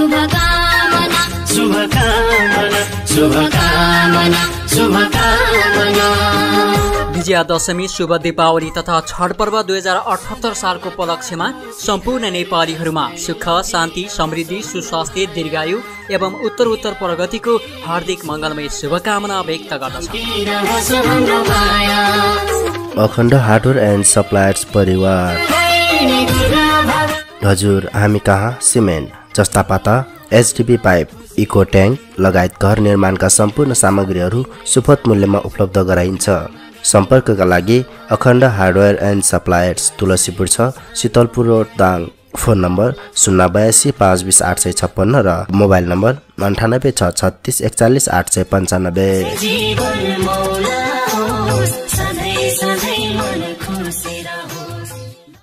शुभकामना शुभकामना शुभकामना शुभकामना। विजयादशमी शुभ दीपावली तथा छठ पर्व 2078 सालको उपलक्ष्यमा सम्पूर्ण नेपालीहरूमा सुख शान्ति समृद्धि सुस्वास्थ्य दीर्घायु एवं उत्तर प्रगतिको हार्दिक मङ्गलमय शुभकामना व्यक्त गर्दछ। अखण्ड हार्डवेयर एन्ड सप्लायर्स परिवार। हजुर हामी कहाँ सिमेन्ट जस्ता पाता एचडिपी पाइप इको ट्याङ्क लगायत घर निर्माणका सम्पूर्ण सामग्रीहरू सुपथ मूल्यमा उपलब्ध गराइन्छ। सम्पर्कका लागि Akhanda hardware and suppliers Tulsipur 6 Shitalpur road Dang. Phone number 082 520 856 र मोबाइल नम्बर 98 6 36 41 895।